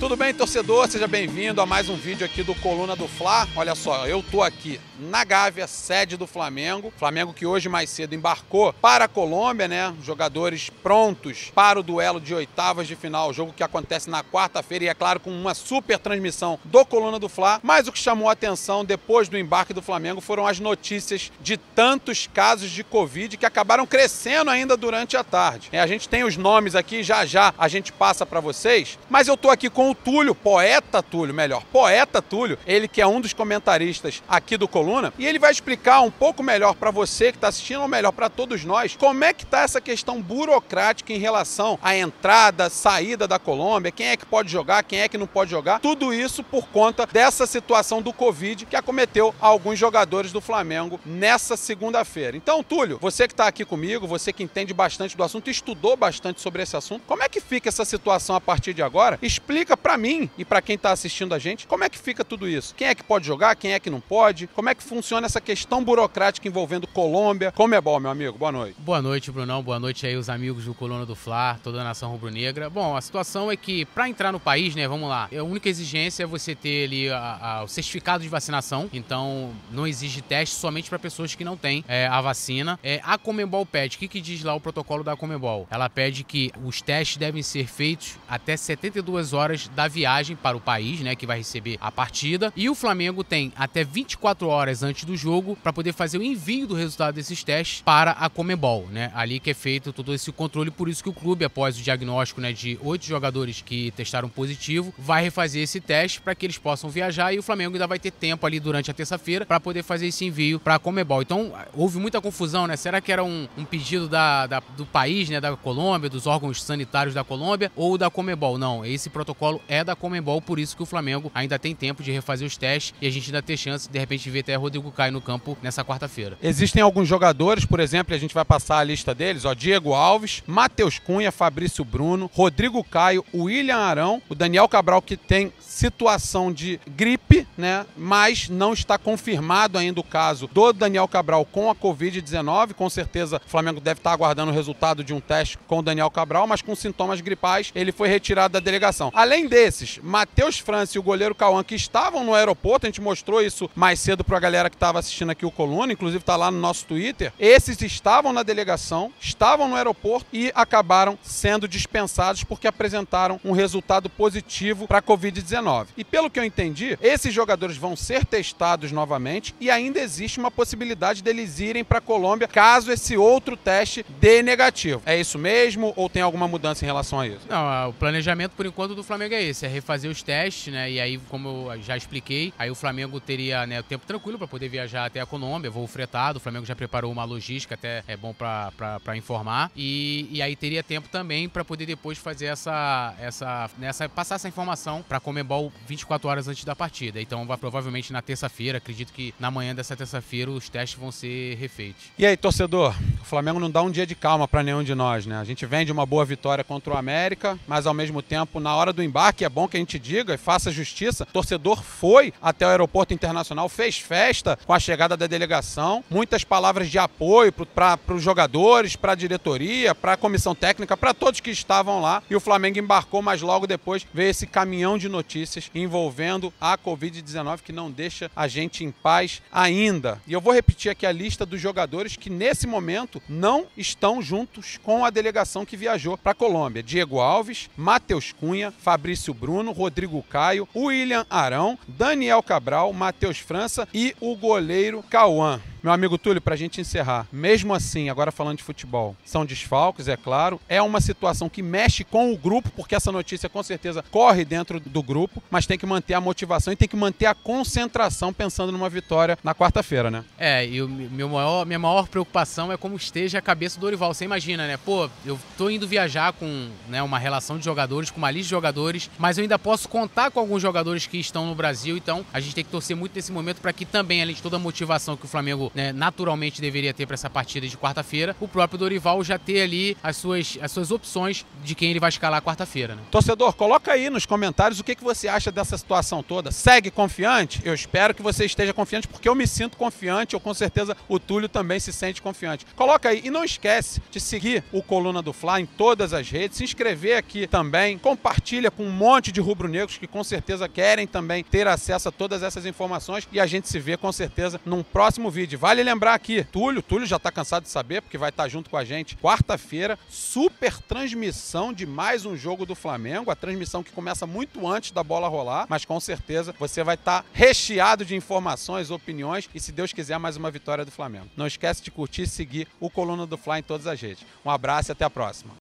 Tudo bem, torcedor? Seja bem-vindo a mais um vídeo aqui do Coluna do Fla. Olha só, eu tô aqui na Gávea, sede do Flamengo. Flamengo que hoje mais cedo embarcou para a Colômbia, né? Jogadores prontos para o duelo de oitavas de final, jogo que acontece na quarta-feira e, é claro, com uma super transmissão do Coluna do Fla. Mas o que chamou a atenção depois do embarque do Flamengo foram as notícias de tantos casos de Covid que acabaram crescendo ainda durante a tarde. A gente tem os nomes aqui, já a gente passa para vocês, mas eu tô aqui com o Túlio, poeta Túlio, ele que é um dos comentaristas aqui do Coluna, e ele vai explicar um pouco melhor para você que está assistindo, ou melhor, para todos nós, como é que tá essa questão burocrática em relação à entrada, saída da Colômbia, quem é que pode jogar, quem é que não pode jogar, tudo isso por conta dessa situação do Covid que acometeu alguns jogadores do Flamengo nessa segunda-feira. Então, Túlio, você que está aqui comigo, você que entende bastante do assunto, estudou bastante sobre esse assunto, como é que fica essa situação a partir de agora? Explica para mim e para quem está assistindo a gente, como é que fica tudo isso? Quem é que pode jogar, quem é que não pode? Como é que funciona essa questão burocrática envolvendo Colômbia? Comebol, meu amigo, boa noite. Boa noite, Brunão, boa noite aí os amigos do Coluna do Fla, toda a nação rubro-negra. Bom, a situação é que para entrar no país, né, vamos lá, a única exigência é você ter ali o certificado de vacinação, então não exige teste somente para pessoas que não têm a vacina. A Comebol pede, o que diz lá o protocolo da Comebol? Ela pede que os testes devem ser feitos até 72 horas da viagem para o país, né, que vai receber a partida, e o Flamengo tem até 24 horas antes do jogo para poder fazer o envio do resultado desses testes para a Comebol, né, ali que é feito todo esse controle, por isso que o clube, após o diagnóstico, né, de 8 jogadores que testaram positivo, vai refazer esse teste para que eles possam viajar, e o Flamengo ainda vai ter tempo ali durante a terça-feira para poder fazer esse envio para a Comebol. Então, houve muita confusão, né, será que era um pedido do país, né, da Colômbia, dos órgãos sanitários da Colômbia, ou da Comebol? Não, esse protocolo é da Comebol, por isso que o Flamengo ainda tem tempo de refazer os testes e a gente ainda tem chance de repente ver até Rodrigo Caio no campo nessa quarta-feira. Existem alguns jogadores, por exemplo, a gente vai passar a lista deles, ó, Diego Alves, Matheus Cunha, Fabrício Bruno, Rodrigo Caio, William Arão, o Daniel Cabral, que tem situação de gripe, né, mas não está confirmado ainda o caso do Daniel Cabral com a Covid-19, com certeza o Flamengo deve estar aguardando o resultado de um teste com o Daniel Cabral, mas com sintomas gripais, ele foi retirado da delegação. Além desses, Matheus França e o goleiro Cauã, que estavam no aeroporto, a gente mostrou isso mais cedo para a galera que estava assistindo aqui o Coluna, inclusive está lá no nosso Twitter, esses estavam na delegação, estavam no aeroporto e acabaram sendo dispensados porque apresentaram um resultado positivo para a Covid-19. E pelo que eu entendi, esses jogadores vão ser testados novamente e ainda existe uma possibilidade deles irem para a Colômbia caso esse outro teste dê negativo. É isso mesmo ou tem alguma mudança em relação a isso? Não, o planejamento por enquanto do Flamengo é esse, é refazer os testes, né, e aí, como eu já expliquei, aí o Flamengo teria, né, o tempo tranquilo para poder viajar até a Colômbia, voo fretado, o Flamengo já preparou uma logística, até é bom para informar, e aí teria tempo também para poder depois fazer passar essa informação para a Comebol 24 horas antes da partida. Então provavelmente na terça-feira, acredito que na manhã dessa terça-feira os testes vão ser refeitos. E aí, torcedor, o Flamengo não dá um dia de calma para nenhum de nós, né? A gente vem de uma boa vitória contra o América, mas ao mesmo tempo, na hora do embarque, é bom que a gente diga e faça justiça, o torcedor foi até o aeroporto internacional, fez festa com a chegada da delegação, muitas palavras de apoio para os jogadores, para a diretoria, para a comissão técnica, para todos que estavam lá, e o Flamengo embarcou, mas logo depois veio esse caminhão de notícias envolvendo a Covid-19 que não deixa a gente em paz ainda. E eu vou repetir aqui a lista dos jogadores que nesse momento não estão juntos com a delegação que viajou para a Colômbia. Diego Alves, Matheus Cunha, Fabrício Bruno, Rodrigo Caio, William Arão, Daniel Cabral, Matheus França e o goleiro Cauã. Meu amigo Túlio, pra gente encerrar, mesmo assim, agora falando de futebol, são desfalques, é claro, é uma situação que mexe com o grupo, porque essa notícia com certeza corre dentro do grupo, mas tem que manter a motivação e tem que manter a concentração pensando numa vitória na quarta-feira, né? E minha maior preocupação é como esteja a cabeça do Dorival. Você imagina, né? Pô, eu tô indo viajar com, né, uma relação de jogadores, com uma lista de jogadores, mas eu ainda posso contar com alguns jogadores que estão no Brasil, então a gente tem que torcer muito nesse momento para que também, além de toda a motivação que o Flamengo torcedor, né, naturalmente deveria ter para essa partida de quarta-feira, o próprio Dorival já ter ali as suas opções de quem ele vai escalar quarta-feira, né? Torcedor, coloca aí nos comentários o que você acha dessa situação toda. Segue confiante? Eu espero que você esteja confiante, porque eu me sinto confiante, eu com certeza o Túlio também se sente confiante. Coloca aí e não esquece de seguir o Coluna do Fla em todas as redes, se inscrever aqui também, compartilha com um monte de rubro-negros que com certeza querem também ter acesso a todas essas informações e a gente se vê com certeza num próximo vídeo. Vale lembrar aqui, Túlio já tá cansado de saber, porque vai estar junto com a gente quarta-feira, super transmissão de mais um jogo do Flamengo, a transmissão que começa muito antes da bola rolar, mas com certeza você vai estar recheado de informações, opiniões e, se Deus quiser, mais uma vitória do Flamengo. Não esquece de curtir e seguir o Coluna do Fla em todas as redes. Um abraço e até a próxima.